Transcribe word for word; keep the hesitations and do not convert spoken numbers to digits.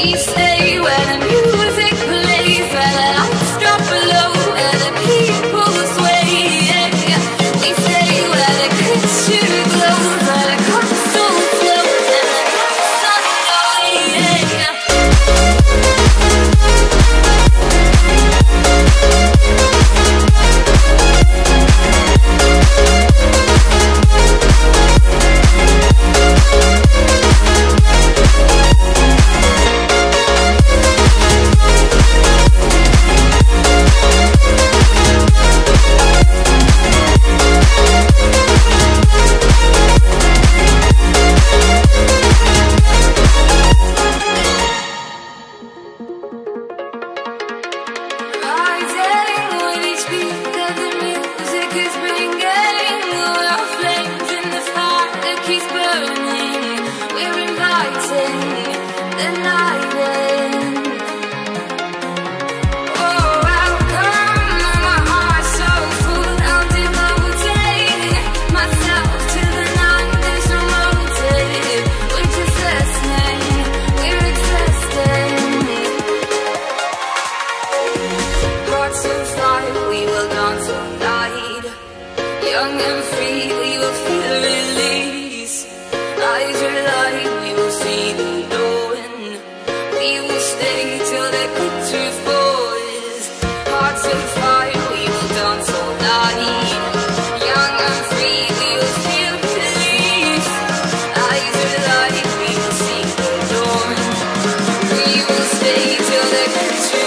Young and free, we will feel the release. Eyes are light, we will see the dawn. We will stay till the glitter falls. Hearts of fire, we will dance all night. Young and free, we will feel the release. Eyes are light, we will see the dawn. We will stay till the glitter